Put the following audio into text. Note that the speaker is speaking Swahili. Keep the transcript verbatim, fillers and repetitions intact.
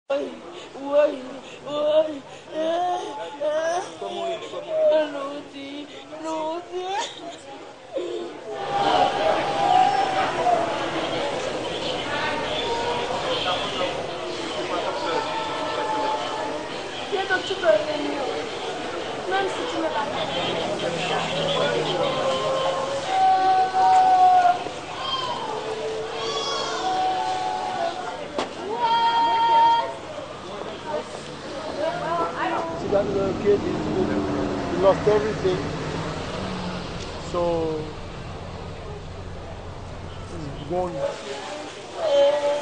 Why? Why? Why? Lucy, Lucy. Viens donc tu peux venir. Même si tu me parles. That little kid, he lost everything. So he's going.